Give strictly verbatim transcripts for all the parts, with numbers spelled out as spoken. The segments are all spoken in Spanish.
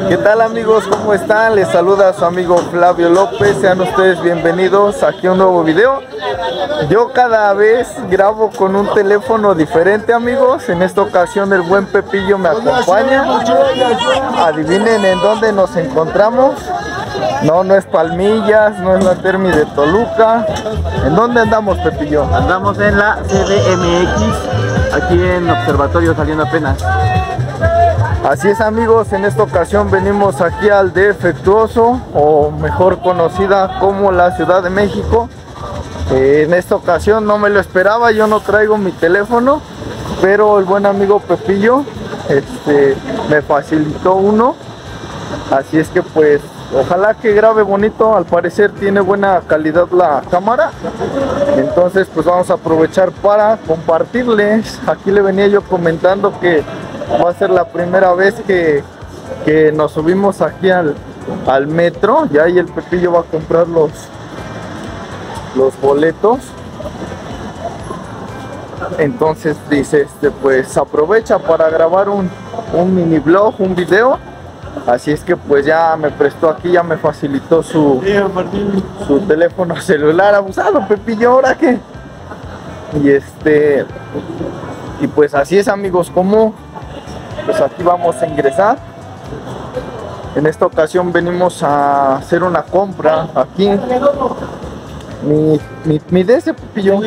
¿Qué tal amigos? ¿Cómo están? Les saluda su amigo Flavio López. Sean ustedes bienvenidos aquí a un nuevo video. Yo cada vez grabo con un teléfono diferente, amigos. En esta ocasión el buen Pepillo me acompaña. Adivinen en dónde nos encontramos. No, no es Palmillas, no es la Termi de Toluca. ¿En dónde andamos, Pepillo? Andamos en la C D M X, aquí en Observatorio Saliendo Apenas. Así es, amigos, en esta ocasión venimos aquí al Defectuoso, o mejor conocida como la Ciudad de México. Eh, en esta ocasión no me lo esperaba, yo no traigo mi teléfono, pero el buen amigo Pepillo este, me facilitó uno. Así es que pues ojalá que grabe bonito. Al parecer tiene buena calidad la cámara, entonces pues vamos a aprovechar para compartirles. Aquí le venía yo comentando que va a ser la primera vez que, que nos subimos aquí al, al metro. Ya ahí el Pepillo va a comprar los, los boletos. Entonces dice, este, pues aprovecha para grabar un, un mini vlog, un video. Así es que pues ya me prestó aquí, ya me facilitó su, su teléfono celular. Abusado, Pepillo, ¿ahora qué? Y este, y pues así es, amigos, como pues aquí vamos a ingresar. En esta ocasión venimos a hacer una compra aquí. Mi, mi, mi de ese, Pepillo.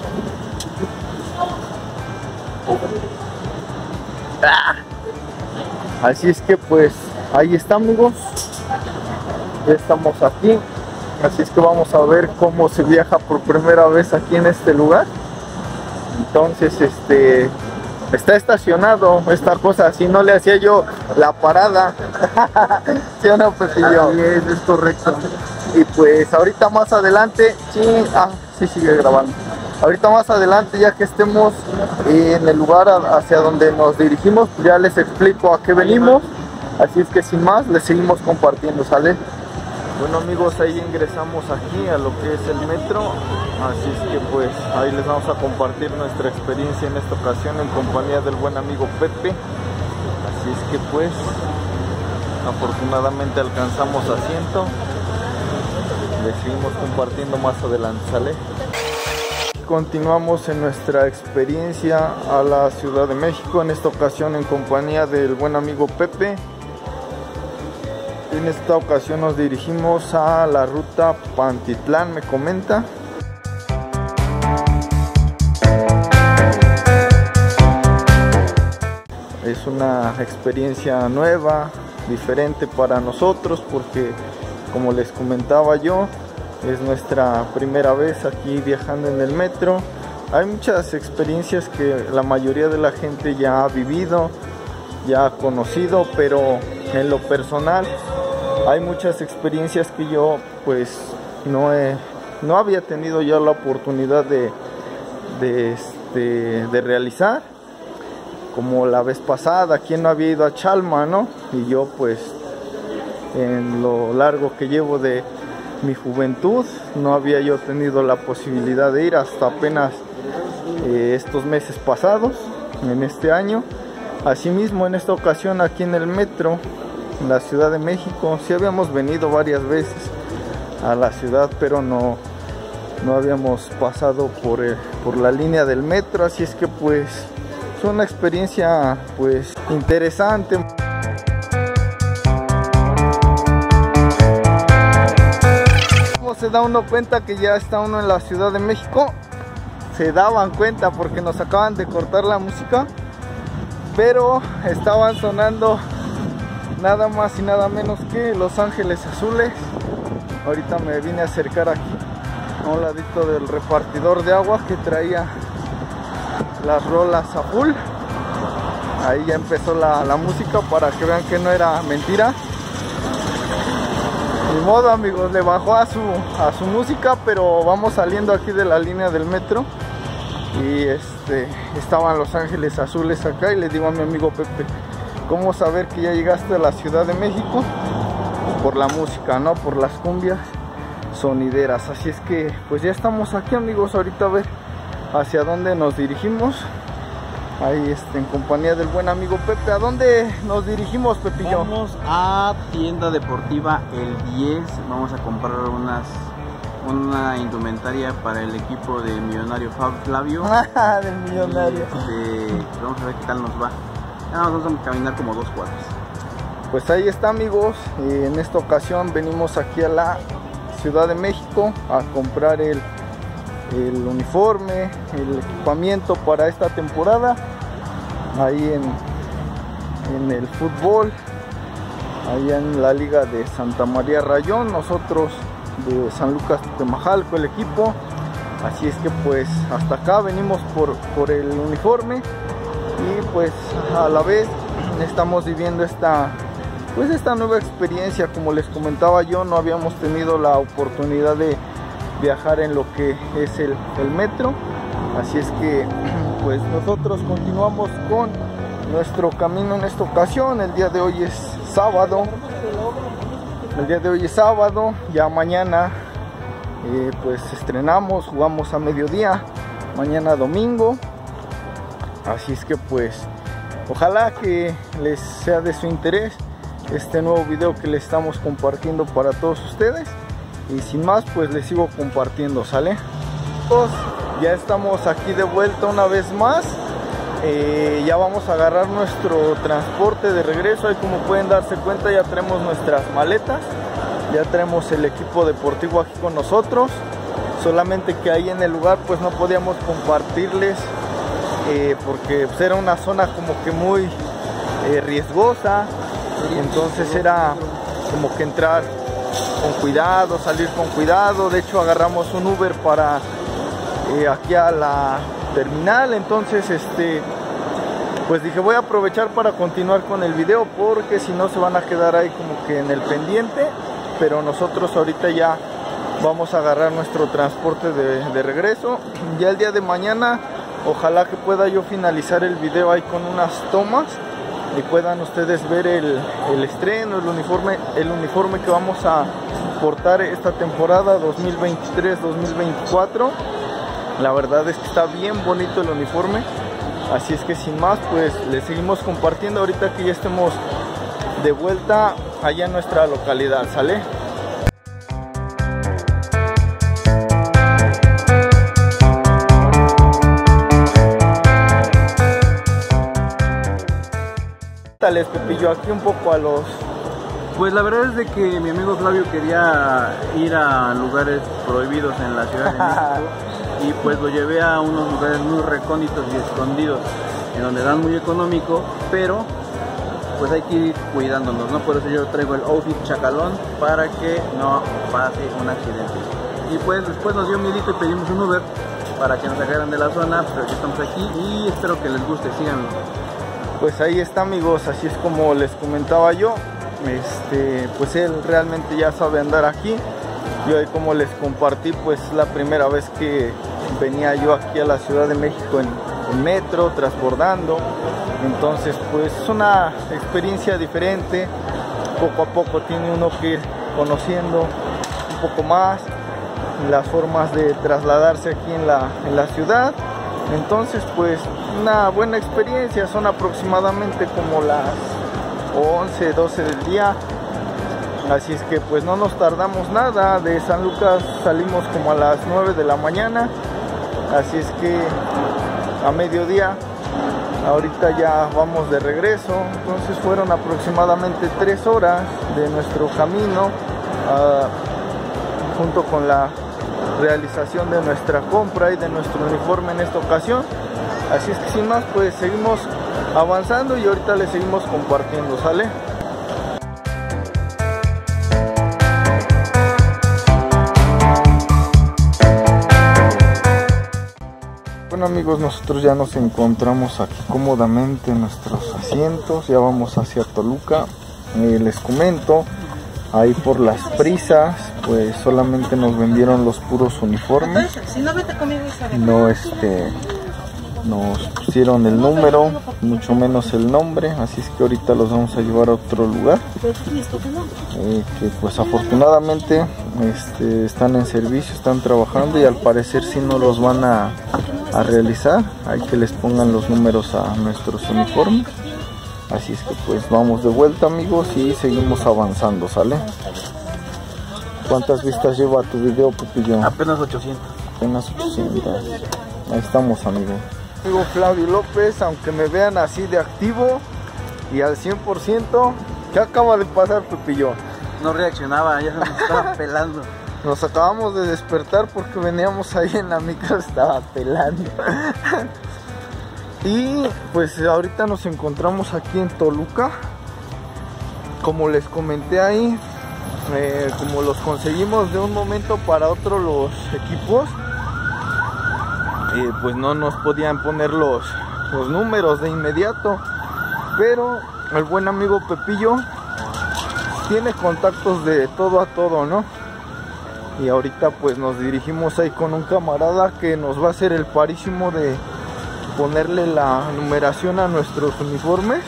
Ah. Así es que pues ahí está, amigos. Ya estamos aquí. Así es que vamos a ver cómo se viaja por primera vez aquí en este lugar. Entonces este está estacionado esta cosa, si no le hacía yo la parada. ¿Sí o no, Pepillo? Sí, es, es correcto. Y pues ahorita más adelante, sí, ah, sí sigue grabando. Ahorita más adelante, ya que estemos en el lugar hacia donde nos dirigimos, pues ya les explico a qué venimos. Así es que sin más, les seguimos compartiendo, ¿sale? Bueno, amigos, ahí ingresamos aquí a lo que es el metro. Así es que pues ahí les vamos a compartir nuestra experiencia en esta ocasión en compañía del buen amigo Pepe. Así es que pues afortunadamente alcanzamos asiento. Les seguimos compartiendo más adelante, ¿sale? Continuamos en nuestra experiencia a la Ciudad de México, en esta ocasión en compañía del buen amigo Pepe. En esta ocasión nos dirigimos a la ruta Pantitlán, me comenta. Es una experiencia nueva, diferente para nosotros, porque como les comentaba yo, es nuestra primera vez aquí viajando en el metro. Hay muchas experiencias que la mayoría de la gente ya ha vivido, ya ha conocido, pero en lo personal hay muchas experiencias que yo pues no he, no había tenido ya la oportunidad de, de, este, de realizar. Como la vez pasada, quien no había ido a Chalma, ¿no? Y yo pues en lo largo que llevo de mi juventud no había yo tenido la posibilidad de ir hasta apenas eh, estos meses pasados, en este año. Asimismo, en esta ocasión aquí en el metro, en la Ciudad de México, sí habíamos venido varias veces a la ciudad, pero no, no habíamos pasado por, el, por la línea del metro. Así es que pues es una experiencia pues interesante. Se da uno cuenta que ya está uno en la Ciudad de México. Se daban cuenta porque nos acaban de cortar la música, pero estaban sonando nada más y nada menos que Los Ángeles Azules. Ahorita me vine a acercar aquí a un ladito del repartidor de agua que traía las rolas a full. Ahí ya empezó la, la música para que vean que no era mentira. Ni modo, amigos, le bajó a su, a su música, pero vamos saliendo aquí de la línea del metro. Y este, estaban Los Ángeles Azules acá. Y le digo a mi amigo Pepe, ¿cómo saber que ya llegaste a la Ciudad de México? Por la música, ¿no? Por las cumbias sonideras. Así es que pues ya estamos aquí, amigos. Ahorita a ver hacia dónde nos dirigimos. ahí este, en compañía del buen amigo Pepe. ¿A dónde nos dirigimos, Pepillo? Vamos a Tienda Deportiva El diez. Vamos a comprar unas una indumentaria para el equipo de Millonario Flavio. Del Millonario. Este, vamos a ver qué tal nos va. Ah, vamos a caminar como dos cuadras. Pues ahí está, amigos. Eh, en esta ocasión venimos aquí a la Ciudad de México a comprar el, el uniforme, el equipamiento para esta temporada. Ahí en, en el fútbol, allá en la Liga de Santa María Rayón, nosotros de San Lucas Temajalco, el equipo. Así es que pues hasta acá venimos por, por el uniforme y pues a la vez estamos viviendo esta pues esta nueva experiencia. Como les comentaba yo, no habíamos tenido la oportunidad de viajar en lo que es el, el metro, así es que pues nosotros continuamos con nuestro camino en esta ocasión. El día de hoy es sábado, el día de hoy es sábado, ya mañana eh, pues estrenamos, jugamos a mediodía, mañana domingo, así es que pues ojalá que les sea de su interés este nuevo video que les estamos compartiendo para todos ustedes. Y sin más, pues les sigo compartiendo, ¿sale? Pues ya estamos aquí de vuelta una vez más. Eh, ya vamos a agarrar nuestro transporte de regreso. Ahí, como pueden darse cuenta, ya traemos nuestras maletas, ya traemos el equipo deportivo aquí con nosotros. Solamente que ahí en el lugar pues no podíamos compartirles eh, porque pues, era una zona como que muy eh, riesgosa. Y entonces era como que entrar con cuidado, salir con cuidado. De hecho agarramos un Uber para eh, aquí a la terminal. Entonces este pues dije, voy a aprovechar para continuar con el video, porque si no se van a quedar ahí como que en el pendiente. Pero nosotros ahorita ya vamos a agarrar nuestro transporte de, de regreso. Ya el día de mañana ojalá que pueda yo finalizar el video ahí con unas tomas y puedan ustedes ver el, el estreno, el uniforme, el uniforme que vamos a portar esta temporada dos mil veintitrés dos mil veinticuatro. La verdad es que está bien bonito el uniforme. Así es que sin más, pues les seguimos compartiendo ahorita que ya estemos de vuelta allá en nuestra localidad, ¿sale? Dale, Pepillo, aquí un poco a los... Pues la verdad es de que mi amigo Flavio quería ir a lugares prohibidos en la Ciudad de México y pues lo llevé a unos lugares muy recónditos y escondidos, en donde dan muy económico, pero pues hay que ir cuidándonos, ¿no? Por eso yo traigo el outfit chacalón, para que no pase un accidente. Y pues después nos dio un miedito y pedimos un Uber para que nos sacaran de la zona, pero ya estamos aquí y espero que les guste, síganlo. Pues ahí está, amigos, así es como les comentaba yo. Este, pues él realmente ya sabe andar aquí. Yo ahí, como les compartí, pues la primera vez que venía yo aquí a la Ciudad de México en, en metro, transbordando. Entonces pues es una experiencia diferente. Poco a poco tiene uno que ir conociendo un poco más las formas de trasladarse aquí en la, en la ciudad. Entonces pues una buena experiencia. Son aproximadamente como las once, doce del día, así es que pues no nos tardamos nada. De San Lucas salimos como a las nueve de la mañana, así es que a mediodía ahorita ya vamos de regreso. Entonces fueron aproximadamente tres horas de nuestro camino, uh, junto con la realización de nuestra compra y de nuestro uniforme en esta ocasión. Así es que sin más, pues seguimos avanzando y ahorita les seguimos compartiendo, ¿sale? Bueno, amigos, nosotros ya nos encontramos aquí cómodamente en nuestros asientos. Ya vamos hacia Toluca. Eh, les comento, ahí por las prisas pues solamente nos vendieron los puros uniformes. No este nos pusieron el número, mucho menos el nombre, así es que ahorita los vamos a llevar a otro lugar, eh, que pues afortunadamente este, están en servicio, están trabajando y al parecer sí no los van a, a realizar. Hay que les pongan los números a nuestros uniformes. Así es que pues vamos de vuelta, amigos, y seguimos avanzando, ¿sale? ¿Cuántas vistas lleva tu video, Pepillo? Apenas ochocientos. Apenas ochocientos. Ahí estamos, amigos. Amigo Flavio López, aunque me vean así de activo y al cien por ciento, ¿qué acaba de pasar, Pepillo? No reaccionaba, ya se nos estaba pelando. Nos acabamos de despertar porque veníamos ahí en la micro, estaba pelando. Y pues ahorita nos encontramos aquí en Toluca. Como les comenté ahí, eh, como los conseguimos de un momento para otro los equipos, eh, pues no nos podían poner los, los números de inmediato. Pero el buen amigo Pepillo tiene contactos de todo a todo, ¿no? Y ahorita pues nos dirigimos ahí con un camarada que nos va a hacer el parísimo de ponerle la numeración a nuestros uniformes.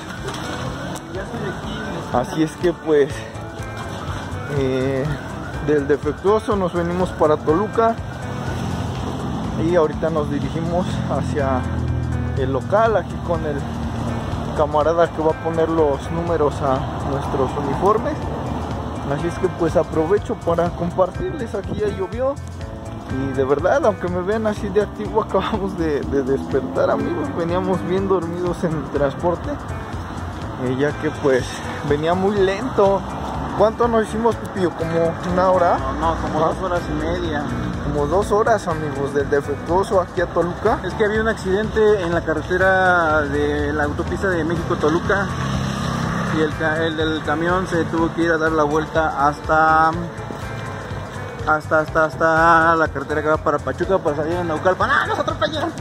Así es que pues eh, del Defectuoso nos venimos para Toluca y ahorita nos dirigimos hacia el local aquí con el camarada que va a poner los números a nuestros uniformes. Así es que pues aprovecho para compartirles. Aquí ya llovió y de verdad, aunque me vean así de activo, acabamos de, de despertar, amigos. Veníamos bien dormidos en el transporte, eh, ya que pues venía muy lento. ¿Cuánto nos hicimos, Pepillo? ¿Como una hora? No, no, como ¿Ah? dos horas y media. Como dos horas, amigos, del Defectuoso aquí a Toluca. Es que había un accidente en la carretera de la autopista de México-Toluca y el, el del camión se tuvo que ir a dar la vuelta hasta hasta hasta hasta la carretera que va para Pachuca para salir en Naucalpan. ¡Ah, nos atropellaron!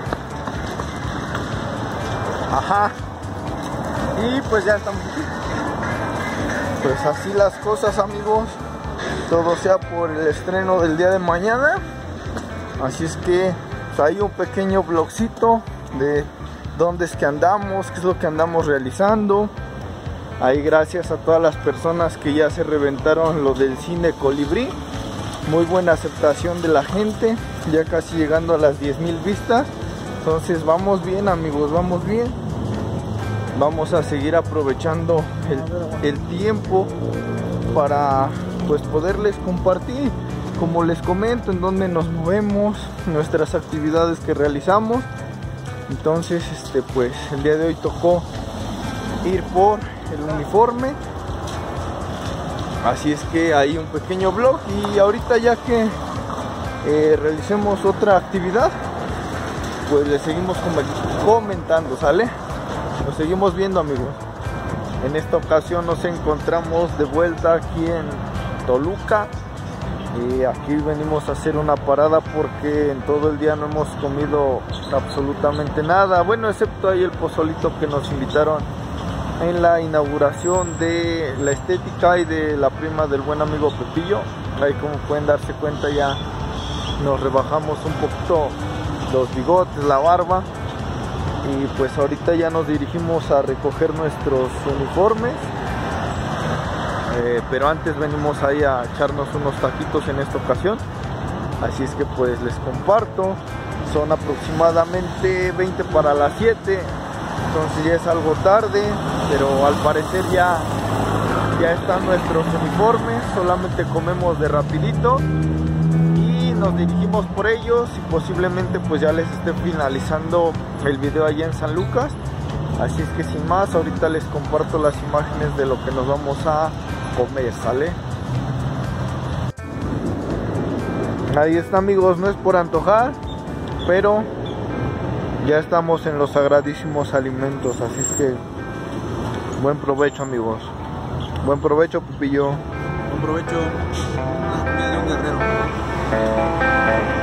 Ajá. Y pues ya estamos aquí. Pues así las cosas, amigos. Todo sea por el estreno del día de mañana. Así es que pues, hay un pequeño vlogcito de dónde es que andamos, qué es lo que andamos realizando. Ahí gracias a todas las personas que ya se reventaron lo del cine Colibrí. Muy buena aceptación de la gente, ya casi llegando a las diez mil vistas. Entonces vamos bien, amigos, vamos bien. Vamos a seguir aprovechando el, el tiempo para pues poderles compartir, como les comento, en dónde nos movemos, nuestras actividades que realizamos. Entonces este pues el día de hoy tocó ir por el uniforme, así es que hay un pequeño vlog. Y ahorita ya que eh, realicemos otra actividad, pues les seguimos comentando, ¿sale? Nos seguimos viendo, amigos. En esta ocasión nos encontramos de vuelta aquí en Toluca y aquí venimos a hacer una parada porque en todo el día no hemos comido absolutamente nada, bueno, excepto ahí el pozolito que nos invitaron en la inauguración de la estética y de la prima del buen amigo Pepillo. Ahí, como pueden darse cuenta, ya nos rebajamos un poquito los bigotes, la barba, y pues ahorita ya nos dirigimos a recoger nuestros uniformes, eh, pero antes venimos ahí a echarnos unos taquitos en esta ocasión. Así es que pues les comparto, son aproximadamente veinte para las siete. Entonces ya es algo tarde, pero al parecer ya, ya están nuestros uniformes. Solamente comemos de rapidito y nos dirigimos por ellos y posiblemente pues ya les esté finalizando el video allá en San Lucas. Así es que sin más, ahorita les comparto las imágenes de lo que nos vamos a comer, ¿sale? Ahí está, amigos, no es por antojar, pero ya estamos en los sagradísimos alimentos, así es que buen provecho, amigos. Buen provecho, Pepillo. Buen provecho. Una comida de un guerrero.